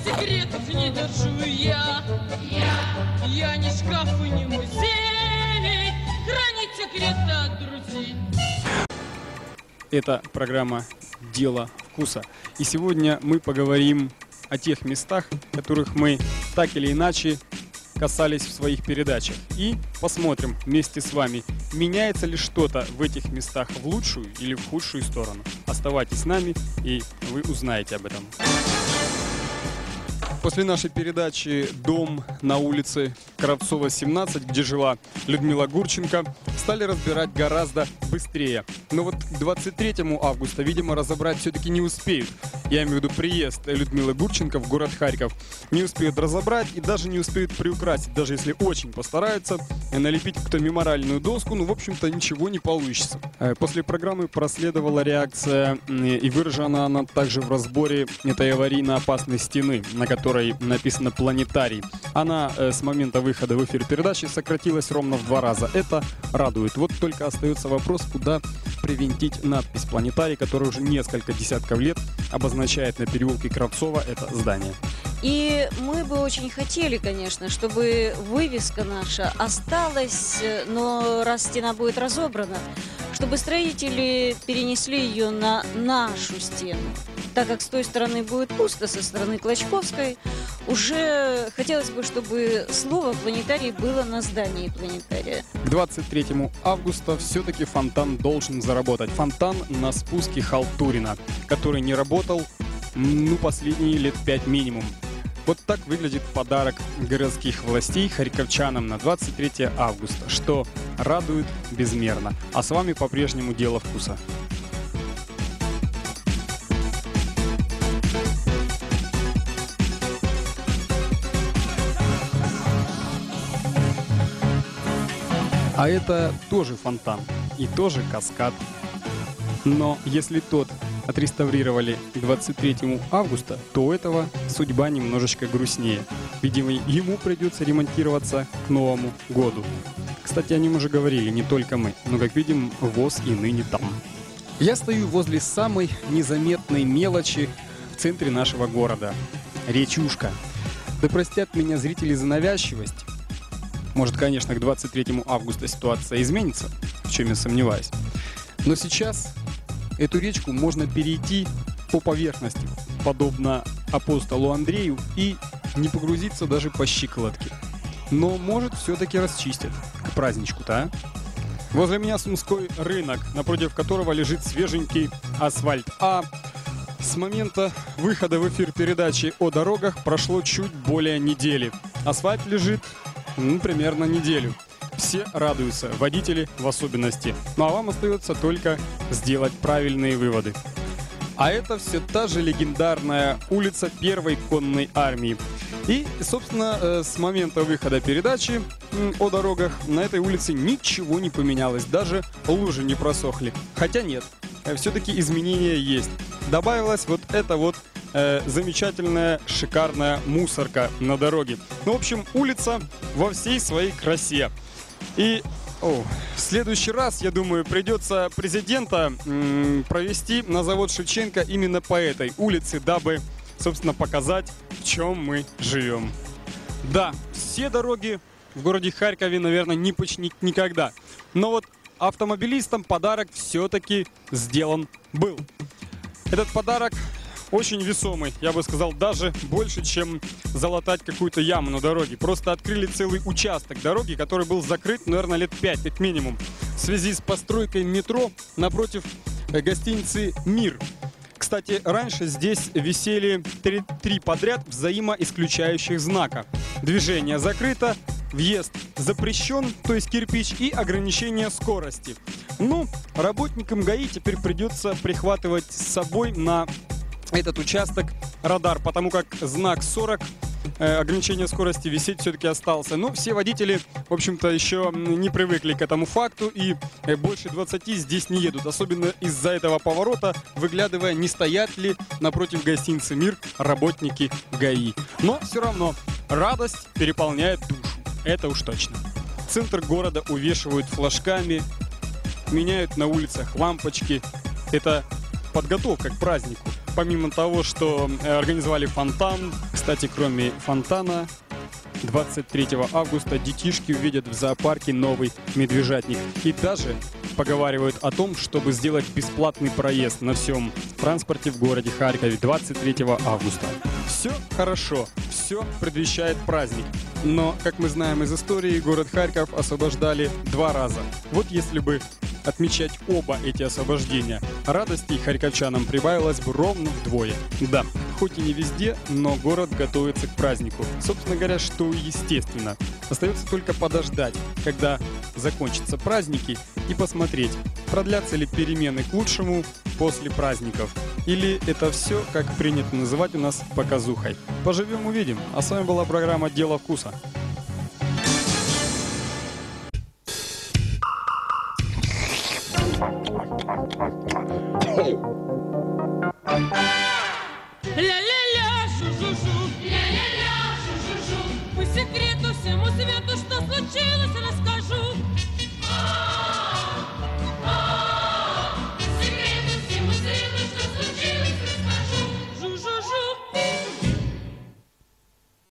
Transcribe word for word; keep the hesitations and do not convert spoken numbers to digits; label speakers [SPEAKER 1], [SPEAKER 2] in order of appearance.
[SPEAKER 1] секретов не держу я. Я, я не шкаф и не музей, хранить секреты от друзей.
[SPEAKER 2] Это программа «Дело вкуса». И сегодня мы поговорим о тех местах, которых мы так или иначе касались в своих передачах. И посмотрим вместе с вами, меняется ли что-то в этих местах в лучшую или в худшую сторону. Оставайтесь с нами, и вы узнаете об этом. После нашей передачи «Дом на улице Кравцова, семнадцать», где жила Людмила Гурченко, стали разбирать гораздо быстрее. Но вот к двадцать третьему августа, видимо, разобрать все-таки не успеют. Я имею в виду приезд Людмилы Гурченко в город Харьков. Не успеют разобрать и даже не успеют приукрасить. Даже если очень постараются налепить кто мемориальную доску, ну, в общем-то, ничего не получится. После программы проследовала реакция, и выражена она также в разборе этой аварийно опасной стены, на которой написано «Планетарий». Она э, с момента выхода в эфир передачи сократилась ровно в два раза. Это радует. Вот только остается вопрос, куда привинтить надпись «Планетарий», которая уже несколько десятков лет обозначает на переулке Кравцова это здание.
[SPEAKER 3] И мы бы очень хотели, конечно, чтобы вывеска наша осталась, но раз стена будет разобрана, чтобы строители перенесли ее на нашу стену. Так как с той стороны будет пусто, со стороны Клочковской, уже хотелось бы, чтобы слово «планетарий» было на здании планетария.
[SPEAKER 2] К двадцать третьему августа все-таки фонтан должен заработать. Фонтан на спуске Халтурина, который не работал, ну, последние лет пять минимум. Вот так выглядит подарок городских властей харьковчанам на двадцать третье августа, что радует безмерно. А с вами по-прежнему «Дело вкуса». А это тоже фонтан и тоже каскад. Но если тот отреставрировали к двадцать третьему августа, то у этого судьба немножечко грустнее. Видимо, ему придется ремонтироваться к Новому году. Кстати, о нем уже говорили не только мы, но, как видим, ВОЗ и ныне там. Я стою возле самой незаметной мелочи в центре нашего города. Речушка. Да простят меня зрители за навязчивость. Может, конечно, к двадцать третьему августа ситуация изменится, в чем я сомневаюсь. Но сейчас эту речку можно перейти по поверхности, подобно апостолу Андрею, и не погрузиться даже по щиколотке. Но, может, все-таки расчистят к праздничку-то, а? Возле меня Сумской рынок, напротив которого лежит свеженький асфальт. А с момента выхода в эфир передачи о дорогах прошло чуть более недели. Асфальт лежит, ну, примерно неделю. Все радуются, водители в особенности. Ну а вам остается только сделать правильные выводы. А это все та же легендарная улица Первой конной армии. И, собственно, с момента выхода передачи о дорогах на этой улице ничего не поменялось. Даже лужи не просохли. Хотя нет, все-таки изменения есть. Добавилась вот эта вот э, замечательная, шикарная мусорка на дороге. Ну, в общем, улица во всей своей красе. И о, в следующий раз, я думаю, придется президента м, провести на завод Шевченко именно по этой улице, дабы, собственно, показать, в чем мы живем. Да, все дороги в городе Харькове, наверное, не починить никогда. Но вот автомобилистам подарок все-таки сделан был. Этот подарок очень весомый, я бы сказал, даже больше, чем залатать какую-то яму на дороге. Просто открыли целый участок дороги, который был закрыт, наверное, лет пять, как минимум, в связи с постройкой метро напротив гостиницы «Мир». Кстати, раньше здесь висели три, три подряд взаимоисключающих знака. Движение закрыто, въезд запрещен, то есть кирпич, и ограничение скорости. Ну, работникам ГАИ теперь придется прихватывать с собой на этот участок радар, потому как знак сорок, э, ограничение скорости, висеть все-таки остался. Но все водители, в общем-то, еще не привыкли к этому факту и э, больше двадцати здесь не едут. Особенно из-за этого поворота, выглядывая, не стоят ли напротив гостиницы «Мир» работники ГАИ. Но все равно радость переполняет душу. Это уж точно. Центр города увешивают флажками, меняют на улицах лампочки. Это подготовка к празднику. Помимо того, что организовали фонтан, Кстати, кроме фонтана, двадцать третьего августа детишки увидят в зоопарке новый медвежатник. И даже поговаривают о том, чтобы сделать бесплатный проезд на всем транспорте в городе Харькове двадцать третьего августа. Все хорошо, все предвещает праздник. Но, как мы знаем из истории, город Харьков освобождали два раза. Вот если бы отмечать оба эти освобождения, радости харьковчанам прибавилось бы ровно вдвое. Да, хоть и не везде, но город готовится к празднику. Собственно говоря, что и естественно. Остается только подождать, когда закончатся праздники, и посмотреть, продлятся ли перемены к лучшему после праздников. Или это все, как принято называть у нас, показухой. Поживем, увидим. А с вами была программа «Дело вкуса».
[SPEAKER 1] Ля-ля-ля, жу-жу-жу, ля-ля-ля, жу-жу-жу. По секрету всему свету, что